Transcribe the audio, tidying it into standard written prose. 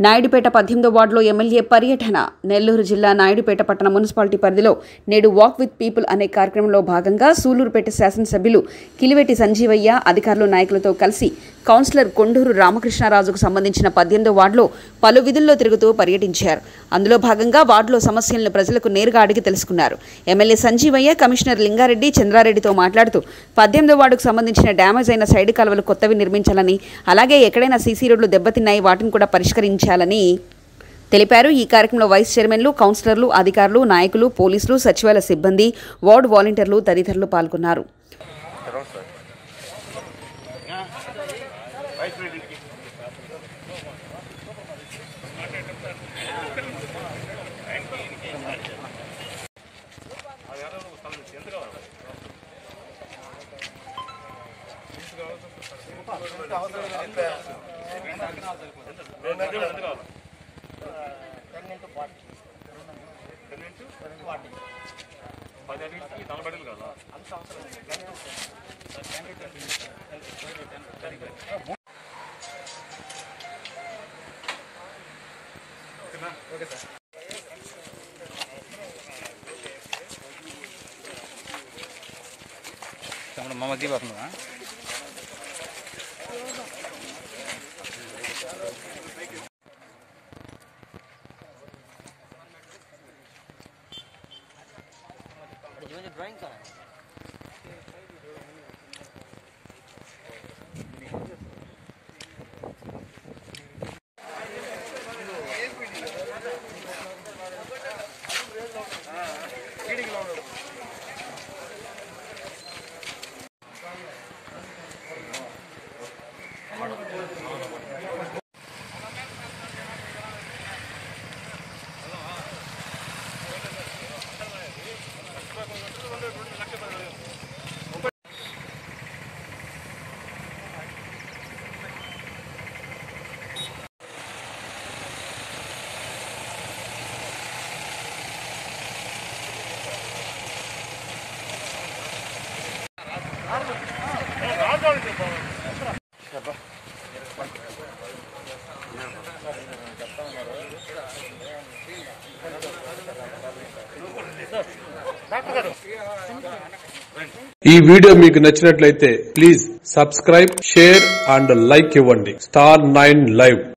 నాయుడుపేట 18వ వార్డులో ఎమ్మెల్యే పర్యటన. నెల్లూరు జిల్లా నాయుడుపేట పట్టణ మున్సిపాలిటీ పరిధిలో నేడు వాక్ విత్ పీపుల్ అనే కార్యక్రమంలో భాగంగా సూలూరుపేట శాసనసభ్యులు కిలివేటి సంజీవయ్య అధికారులు నాయకులతో కలిసి కౌన్సిలర్ కొండూరు రామకృష్ణరాజుకు సంబంధించిన 18వ వార్డులో పలు విధుల్లో తిరుగుతూ పర్యటించారు. అందులో భాగంగా వార్డులో సమస్యలను ప్రజలకు నేరుగా అడిగి తెలుసుకున్నారు. ఎమ్మెల్యే సంజీవయ్య కమిషనర్ లింగారెడ్డి, చంద్రారెడ్డితో మాట్లాడుతూ 18వ వార్డుకు సంబంధించిన డ్యామేజ్ అయిన సైడ్ కాలువలు కొత్తవి నిర్మించాలని, అలాగే ఎక్కడైనా సీసీ రోడ్లు దెబ్బతిన్నాయి వాటిని కూడా పరిష్కరించాలని తెలిపారు. ఈ కార్యక్రమంలో వైస్ చైర్మన్లు, కౌన్సిలర్లు, అధికారులు, నాయకులు, పోలీసులు, సచివాలయ సిబ్బంది, వార్డు వాలంటీర్లు తదితరులు పాల్గొన్నారు. మామ దీపా ड्राइंग करा ఈ వీడియో మీకు నచ్చినట్లయితే please subscribe, share and like ఇవ్వండి. Star 9 Live.